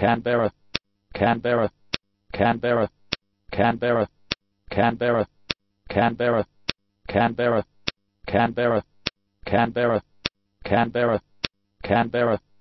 Canberra, Canberra, Canberra, Canberra, Canberra, Canberra, Canberra, Canberra, Canberra, Canberra, Canberra.